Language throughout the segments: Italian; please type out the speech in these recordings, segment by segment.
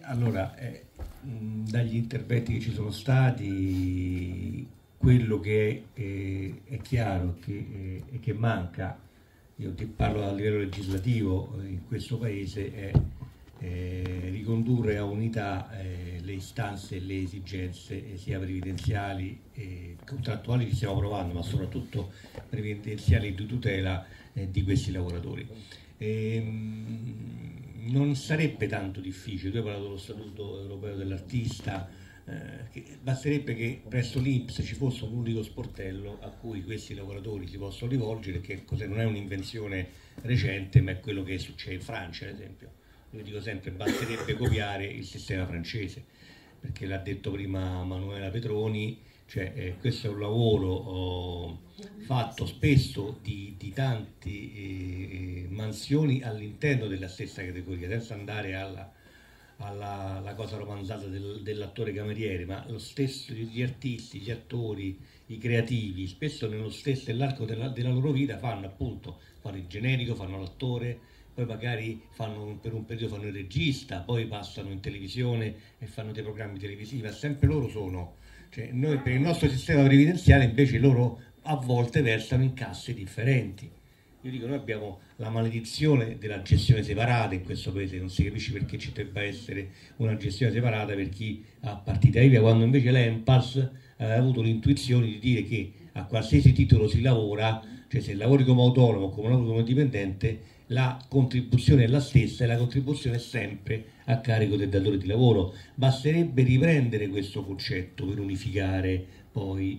Allora, dagli interventi che ci sono stati, quello che è chiaro che manca, io ti parlo a livello legislativo in questo Paese, è ricondurre a unità le istanze e le esigenze sia previdenziali e contrattuali che stiamo provando, ma soprattutto previdenziali di tutela di questi lavoratori. Non sarebbe tanto difficile, tu hai parlato dello Statuto Europeo dell'Artista, basterebbe che presso l'INPS ci fosse un unico sportello a cui questi lavoratori si possono rivolgere, che non è un'invenzione recente, ma è quello che succede in Francia, ad esempio. Io dico sempre, basterebbe copiare il sistema francese, perché l'ha detto prima Manuela Petroni, cioè questo è un lavoro fatto spesso di tante mansioni all'interno della stessa categoria, senza andare alla cosa romanzata dell'attore cameriere, ma lo stesso gli artisti, gli attori, i creativi, spesso nell'arco della loro vita fanno il generico, fanno l'attore, poi magari per un periodo fanno il regista, poi passano in televisione e fanno dei programmi televisivi, ma sempre loro sono, cioè noi per il nostro sistema previdenziale invece loro a volte versano in casse differenti. Io dico, noi abbiamo la maledizione della gestione separata in questo paese, non si capisce perché ci debba essere una gestione separata per chi ha partita IVA, quando invece l'Enpals ha avuto l'intuizione di dire che a qualsiasi titolo si lavora, cioè se lavori come autonomo o come lavori come dipendente, la contribuzione è la stessa e la contribuzione è sempre a carico del datore di lavoro. Basterebbe riprendere questo concetto per unificare poi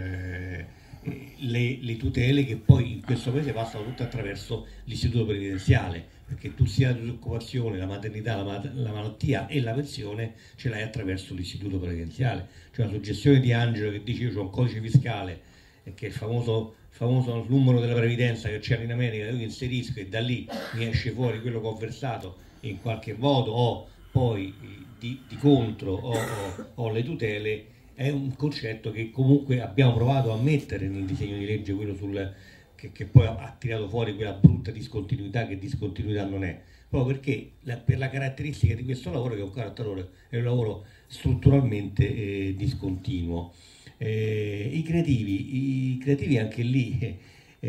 le tutele che poi in questo paese passano tutte attraverso l'istituto previdenziale, perché tu sia la disoccupazione, la maternità, la malattia e la pensione ce l'hai attraverso l'istituto previdenziale. Cioè la suggestione di Angelo che dice io ho un codice fiscale e che è il famoso numero della previdenza che c'era in America, io inserisco e da lì mi esce fuori quello che ho versato e in qualche modo ho poi di contro ho le tutele, è un concetto che comunque abbiamo provato a mettere nel disegno di legge, quello che poi ha tirato fuori quella brutta discontinuità che discontinuità non è, proprio perché per la caratteristica di questo lavoro, che è un lavoro strutturalmente discontinuo. I creativi anche lì,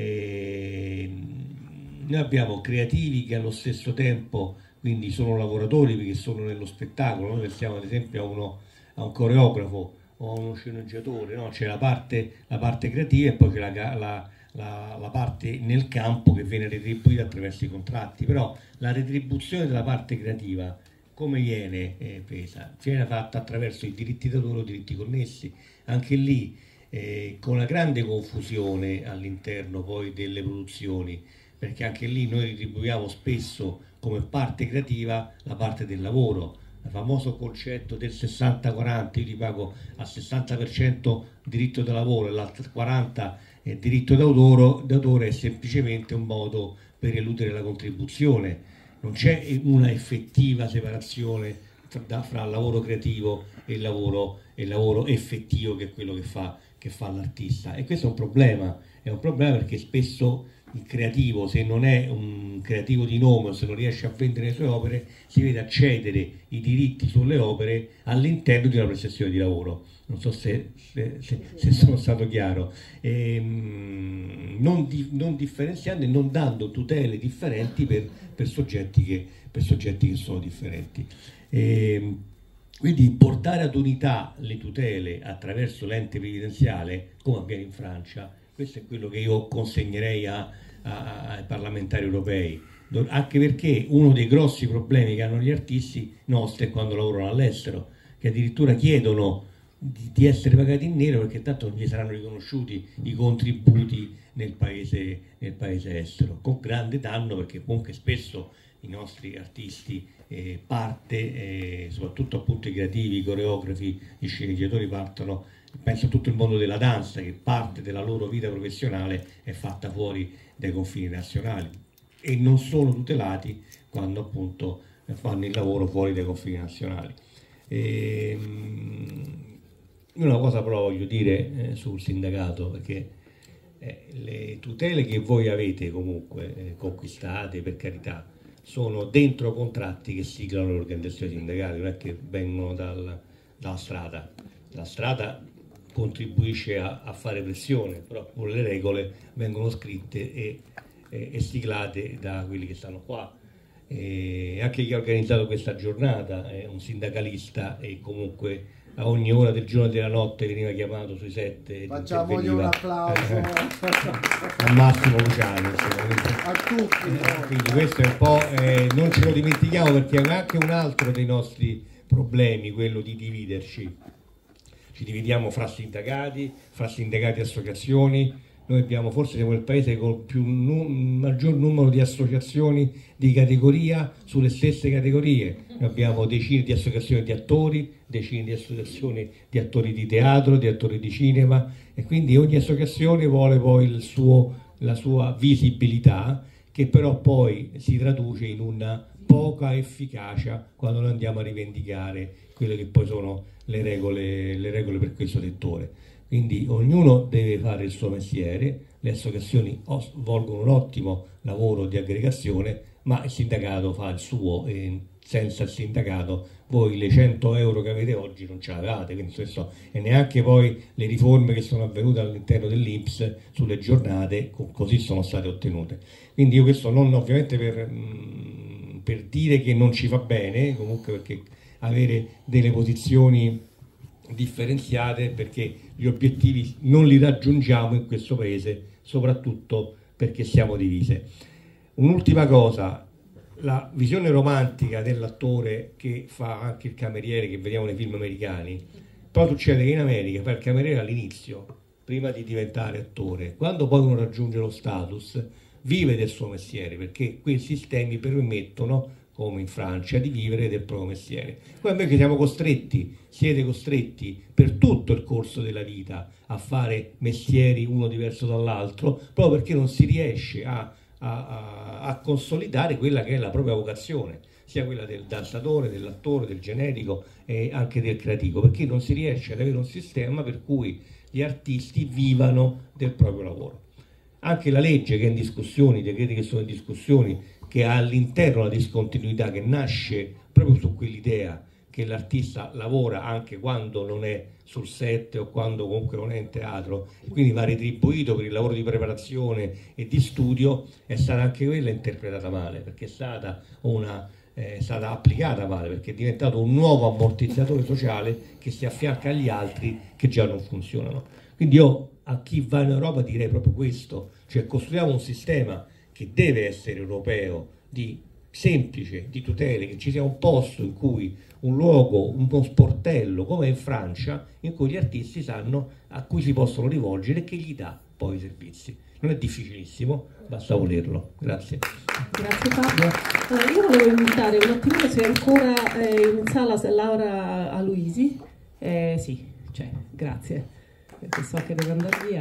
noi abbiamo creativi che allo stesso tempo quindi sono lavoratori perché sono nello spettacolo, noi pensiamo ad esempio a un coreografo o a uno sceneggiatore, no? C'è la parte creativa e poi c'è la parte nel campo che viene retribuita attraverso i contratti, però la retribuzione della parte creativa come viene presa? Viene fatta attraverso i diritti d'autore o diritti connessi, anche lì con una grande confusione all'interno poi delle produzioni, perché anche lì noi ritribuiamo spesso come parte creativa la parte del lavoro, il famoso concetto del 60-40, io ti pago al 60% diritto da lavoro e l'altro 40% diritto d'autore è semplicemente un modo per eludere la contribuzione. Non c'è una effettiva separazione fra il lavoro creativo e il lavoro effettivo, che è quello che fa l'artista, e questo è un problema perché spesso il creativo, se non è un creativo di nome o se non riesce a vendere le sue opere, si vede accedere i diritti sulle opere all'interno di una prestazione di lavoro. Non so se sono stato chiaro, non differenziando e non dando tutele differenti per soggetti che sono differenti. Quindi portare ad unità le tutele attraverso l'ente previdenziale, come avviene in Francia, questo è quello che io consegnerei ai parlamentari europei, anche perché uno dei grossi problemi che hanno gli artisti nostri è quando lavorano all'estero, che addirittura chiedono di essere pagati in nero perché tanto non gli saranno riconosciuti i contributi nel paese estero, con grande danno, perché comunque spesso i nostri artisti soprattutto appunto i creativi, i coreografi, gli sceneggiatori partono, penso a tutto il mondo della danza, che parte della loro vita professionale è fatta fuori dai confini nazionali e non sono tutelati quando appunto fanno il lavoro fuori dai confini nazionali. Una cosa però voglio dire sul sindacato, perché le tutele che voi avete comunque conquistate, per carità, sono dentro contratti che siglano le organizzazioni sindacali, non è che vengono dalla strada. La strada contribuisce a fare pressione, però le regole vengono scritte e siglate da quelli che stanno qua. Anche chi ha organizzato questa giornata è un sindacalista e comunque a ogni ora del giorno e della notte veniva chiamato sui set. Facciamogli un applauso a Massimo Luciano, a tutti. Quindi questo è un po', non ce lo dimentichiamo, perché è anche un altro dei nostri problemi, quello di dividerci. Ci dividiamo fra sindacati e associazioni. Noi abbiamo, forse siamo il paese con maggior numero di associazioni di categoria sulle stesse categorie. Noi abbiamo decine di associazioni di attori, decine di associazioni di attori di teatro, di attori di cinema, e quindi ogni associazione vuole poi la sua visibilità, che però poi si traduce in una poca efficacia quando noi andiamo a rivendicare quelle che poi sono le regole per questo settore. Quindi ognuno deve fare il suo mestiere, le associazioni svolgono un ottimo lavoro di aggregazione, ma il sindacato fa il suo, e senza il sindacato voi le 100 euro che avete oggi non ce l'avete, quindi questo, e neanche poi le riforme che sono avvenute all'interno dell'INPS sulle giornate così sono state ottenute. Quindi io questo non ovviamente per dire che non ci va bene, comunque perché avere delle posizioni differenziate, perché gli obiettivi non li raggiungiamo in questo paese, soprattutto perché siamo divise. Un'ultima cosa, la visione romantica dell'attore che fa anche il cameriere che vediamo nei film americani, però succede che in America fa il cameriere all'inizio, prima di diventare attore. Quando poi uno raggiunge lo status, vive del suo mestiere, perché quei sistemi permettono, come in Francia, di vivere del proprio mestiere. Poi invece siete costretti per tutto il corso della vita a fare mestieri uno diverso dall'altro, proprio perché non si riesce a consolidare quella che è la propria vocazione, sia quella del danzatore, dell'attore, del generico e anche del creativo, perché non si riesce ad avere un sistema per cui gli artisti vivano del proprio lavoro. Anche la legge che è in discussione, i decreti che sono in discussione, che ha all'interno una discontinuità che nasce proprio su quell'idea che l'artista lavora anche quando non è sul set o quando comunque non è in teatro, quindi va retribuito per il lavoro di preparazione e di studio, è stata anche quella interpretata male, perché è stata applicata male, perché è diventato un nuovo ammortizzatore sociale che si affianca agli altri che già non funzionano. Quindi io a chi va in Europa direi proprio questo, cioè costruiamo un sistema che deve essere europeo, semplice, di tutele, che ci sia un posto in cui un luogo, uno sportello come in Francia, in cui gli artisti sanno a cui si possono rivolgere e che gli dà poi i servizi. Non è difficilissimo, basta volerlo. Grazie. Grazie Fabio. Allora, io volevo invitare un attimino se è ancora in sala Laura Aloisi. Sì, c'è, grazie, perché so che deve andare via.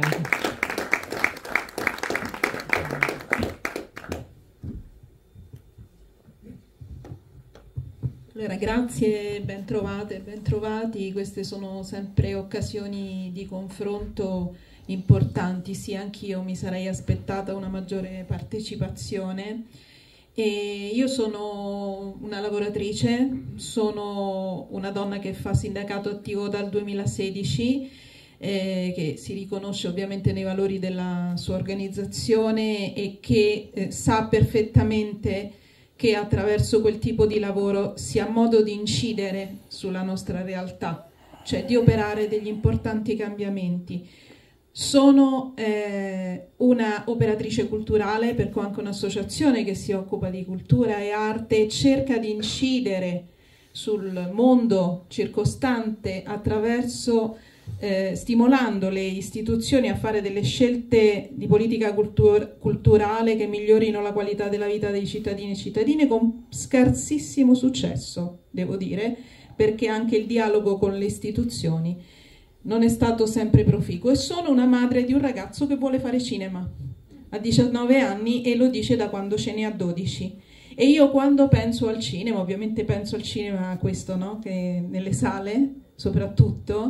Allora, grazie, ben trovate, ben trovati. Queste sono sempre occasioni di confronto importanti. Sì, anch'io mi sarei aspettata una maggiore partecipazione. E io sono una lavoratrice, sono una donna che fa sindacato attivo dal 2016, che si riconosce ovviamente nei valori della sua organizzazione e che sa perfettamente che attraverso quel tipo di lavoro si ha modo di incidere sulla nostra realtà, cioè di operare degli importanti cambiamenti. Sono una operatrice culturale, perché ho anche un'associazione che si occupa di cultura e arte e cerca di incidere sul mondo circostante attraverso stimolando le istituzioni a fare delle scelte di politica culturale che migliorino la qualità della vita dei cittadini e cittadine, con scarsissimo successo, devo dire, perché anche il dialogo con le istituzioni non è stato sempre proficuo. E sono una madre di un ragazzo che vuole fare cinema, ha 19 anni e lo dice da quando ce ne ha 12. E io quando penso al cinema, ovviamente penso al cinema questo, no? Che nelle sale soprattutto,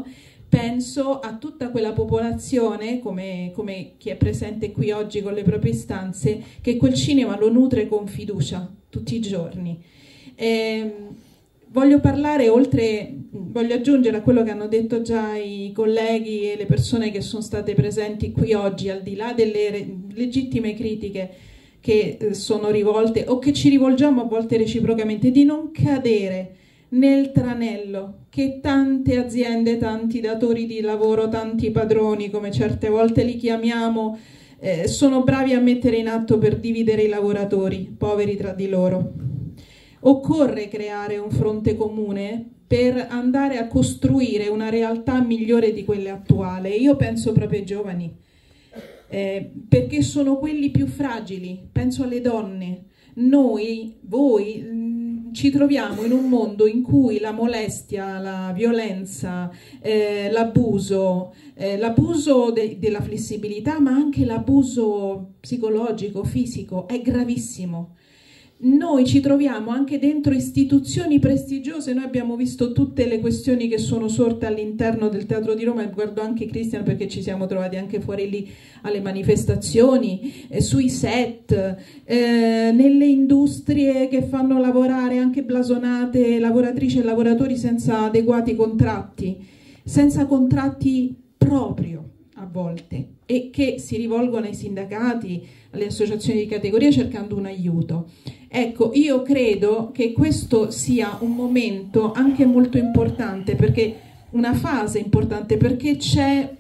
penso a tutta quella popolazione, come chi è presente qui oggi con le proprie istanze, che quel cinema lo nutre con fiducia tutti i giorni. Voglio aggiungere a quello che hanno detto già i colleghi e le persone che sono state presenti qui oggi, al di là delle legittime critiche che sono rivolte o che ci rivolgiamo a volte reciprocamente, di non cadere nel tranello che tante aziende, tanti datori di lavoro, tanti padroni, come certe volte li chiamiamo, sono bravi a mettere in atto per dividere i lavoratori poveri tra di loro. Occorre creare un fronte comune per andare a costruire una realtà migliore di quella attuale. Io penso proprio ai giovani, perché sono quelli più fragili, penso alle donne. Voi ci troviamo in un mondo in cui la molestia, la violenza, l'abuso della flessibilità, ma anche l'abuso psicologico, fisico, è gravissimo. Noi ci troviamo anche dentro istituzioni prestigiose. Noi abbiamo visto tutte le questioni che sono sorte all'interno del Teatro di Roma, e guardo anche Cristian perché ci siamo trovati anche fuori lì alle manifestazioni, sui set, nelle industrie che fanno lavorare anche blasonate lavoratrici e lavoratori senza adeguati contratti, senza contratti proprio a volte, e che si rivolgono ai sindacati, alle associazioni di categoria cercando un aiuto. Ecco, io credo che questo sia un momento anche molto importante, perché una fase importante, perché c'è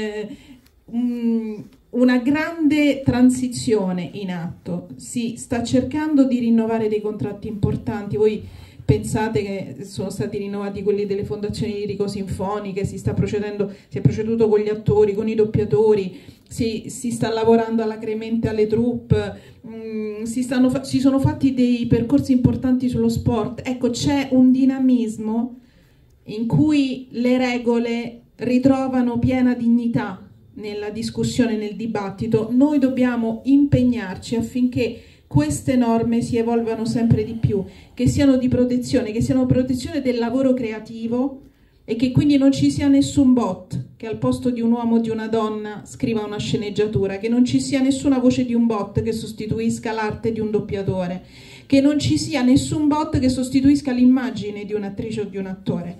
una grande transizione in atto. Si sta cercando di rinnovare dei contratti importanti. Voi pensate che sono stati rinnovati quelli delle fondazioni lirico-sinfoniche, si è proceduto con gli attori, con i doppiatori, si sta lavorando alacremente alle troupe, si sono fatti dei percorsi importanti sullo sport. Ecco, c'è un dinamismo in cui le regole ritrovano piena dignità nella discussione, nel dibattito. Noi dobbiamo impegnarci affinché queste norme si evolvano sempre di più, che siano di protezione, che siano protezione del lavoro creativo, e che quindi non ci sia nessun bot che al posto di un uomo o di una donna scriva una sceneggiatura, che non ci sia nessuna voce di un bot che sostituisca l'arte di un doppiatore, che non ci sia nessun bot che sostituisca l'immagine di un'attrice o di un attore.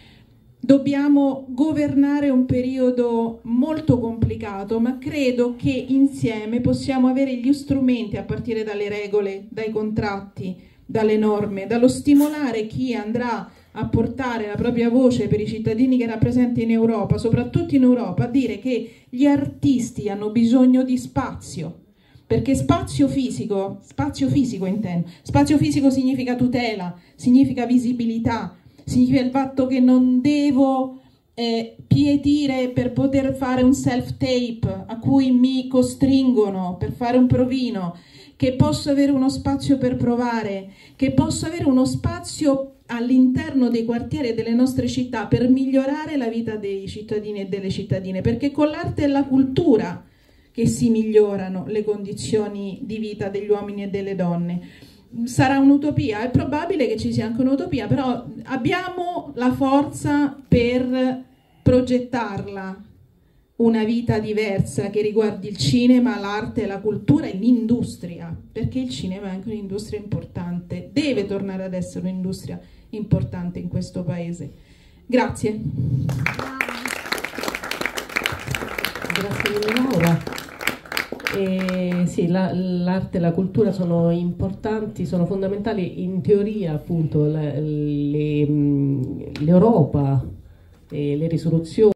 Dobbiamo governare un periodo molto complicato, ma credo che insieme possiamo avere gli strumenti, a partire dalle regole, dai contratti, dalle norme, dallo stimolare chi andrà a portare la propria voce per i cittadini che rappresenta in Europa, soprattutto in Europa, a dire che gli artisti hanno bisogno di spazio, perché spazio fisico intendo, spazio fisico significa tutela, significa visibilità, significa il fatto che non devo pietire per poter fare un self-tape a cui mi costringono per fare un provino, che posso avere uno spazio per provare, che posso avere uno spazio all'interno dei quartieri e delle nostre città per migliorare la vita dei cittadini e delle cittadine, perché con l'arte e la cultura che si migliorano le condizioni di vita degli uomini e delle donne. Sarà un'utopia, è probabile che ci sia anche un'utopia, però abbiamo la forza per progettarla, una vita diversa che riguardi il cinema, l'arte, la cultura e l'industria, perché il cinema è anche un'industria importante, deve tornare ad essere un'industria importante in questo paese. Grazie. Grazie mille Laura. Sì, l'arte e la cultura sono importanti, sono fondamentali. In teoria appunto l'Europa e le risoluzioni